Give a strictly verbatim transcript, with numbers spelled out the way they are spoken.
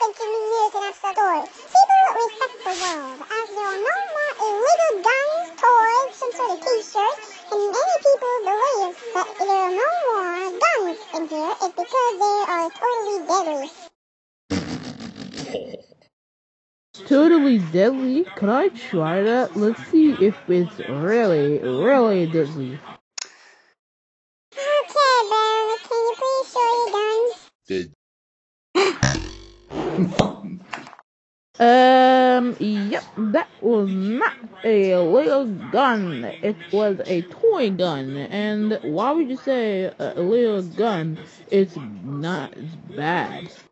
happen to be used in a store. People respect the world, as there are no more illegal guns, toys, some sort of t-shirt, and many people believe that there are no more guns in here is because they are totally deadly. Totally deadly? Could I try that? Let's see if it's really, really deadly. Okay, Barry, can you please show your guns? Um, yep, that was not a little gun. It was a toy gun. And why would you say a little gun? It's not, it's bad.